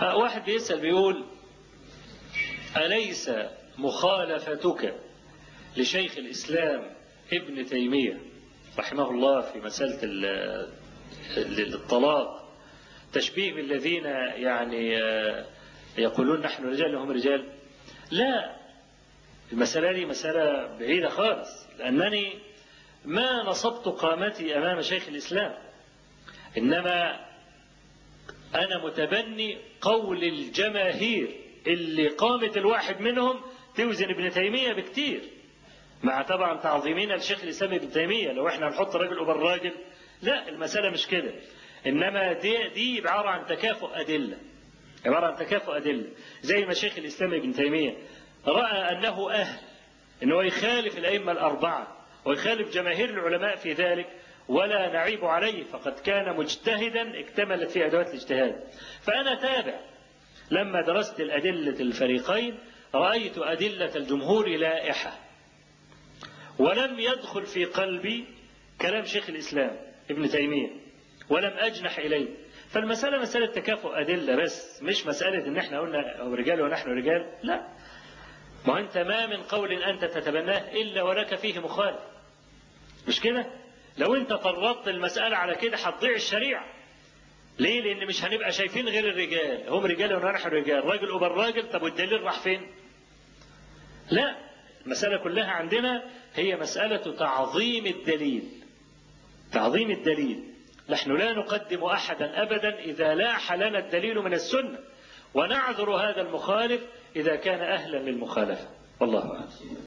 واحد بيسأل بيقول: أليس مخالفتك لشيخ الإسلام ابن تيمية رحمه الله في مسألة الطلاق تشبيه بالذين يعني يقولون نحن رجال وهم رجال؟ لا، المسألة دي مسألة بعيدة خالص، لأنني ما نصبت قامتي أمام شيخ الإسلام، إنما أنا متبني قول الجماهير اللي قامت الواحد منهم توزن ابن تيمية بكتير، مع طبعا تعظيمنا لشيخ الإسلام ابن تيمية. لو احنا نحط راجل قبل راجل، لا، المسألة مش كده، إنما دي عبارة عن تكافؤ أدلة، عبارة عن تكافؤ أدلة. زي ما شيخ الإسلام ابن تيمية رأى أنه أهل أنه يخالف الأئمة الأربعة ويخالف جماهير العلماء في ذلك، ولا نعيب عليه، فقد كان مجتهدا اكتملت فيه أدوات الاجتهاد. فأنا تابع، لما درست الأدلة الفريقين رأيت أدلة الجمهور لائحة، ولم يدخل في قلبي كلام شيخ الإسلام ابن تيمية، ولم أجنح إليه. فالمسألة مسألة تكافؤ أدلة بس، مش مسألة إن احنا قلنا رجال ونحن رجال، لا. ما أنت ما من قول أنت تتبناه إلا ولك فيه مخالف، مش كده؟ لو أنت طردت المسألة على كده هتضيع الشريعة. ليه؟ لأن مش هنبقى شايفين غير الرجال، هم رجال ونحن رجال، راجل قبل راجل. طب والدليل راح فين؟ لا، المسألة كلها عندنا هي مسألة تعظيم الدليل، تعظيم الدليل. نحن لا نقدم أحدا أبدا إذا لاح لنا الدليل من السنة، ونعذر هذا المخالف إذا كان أهلا للمخالفة. والله أعلم.